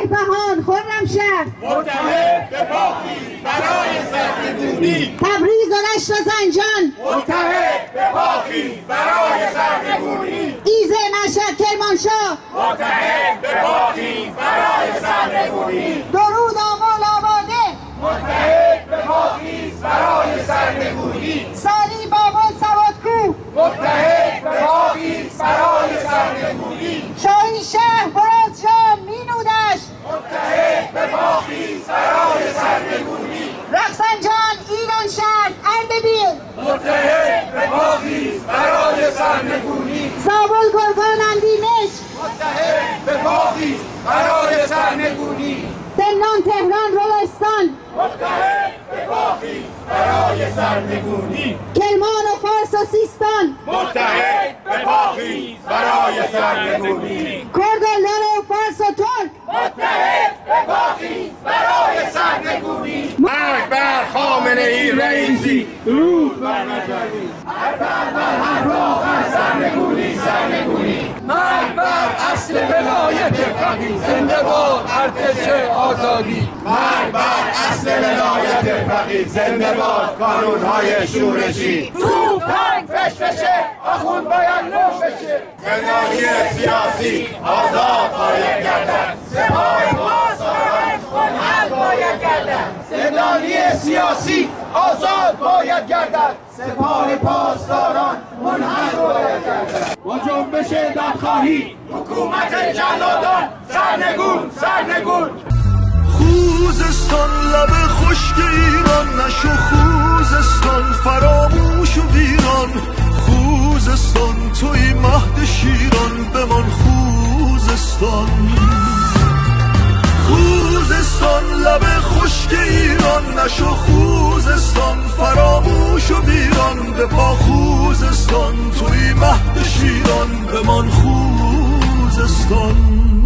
بهبهان خرمشهر متحد به پاکی برای سرنگونی، تبریز و رشت و زنجان متحد به پاکی برای سرنگونی، ایزه مشهد کرمانشاه متحد به پاکی برای سرنگونی، درود آمال آباده متحد به پاکی برای سرنگونی، سالی بابل سوادکو متحد به پاکی برای سرنگونی، شاهی شهر برازجان مینودش متحد به پاکی برای سرنگونی، رفسنجان ایران شهر اردبیل متحد به پاکی برای سرنگونی، زابل گرگان اندیمش متحد به پاکی برای سرنگونی، زمنان تهران روستان متحد به پاکی برای سرنگونی، کرمان و فارس و سیستان متحد به پاکی برای سرنگونی، کرد و لر و فارس و ترک متحد به پاکی برای سرنگونی. مرگ بر خامنه ای رئیسی، درود بر نجفی، هر راه سرنگونی سرنگونی. مرگ بر اصل ولایت فقیه، زنده باد ارتش آزادی. مرگ بر اصل ولایت فقیه، زنده باد قانونهای شورشی. توپنگ فشفشه، آخوند باید نوش بشه. زندانی سیاسی آزاد باید گردد، سپاه پاسداران منحل باید گردد. زندانی سیاسی آزاد باید گردد، سپاه پاسداران منحل باید گردد. با جنبش دادخواهی حکومت جلادان سرنگون سرنگون. خوزستان لب خشک ایران نشو، خوزستان فراموش و ویران، خوزستان توی مهد شیران بمان خوزستان. خوزستان لب خشک ایران نشو، خوزستان فراموش و ویران، به پا خوزستان توی مهد شیران بمان خوزستان.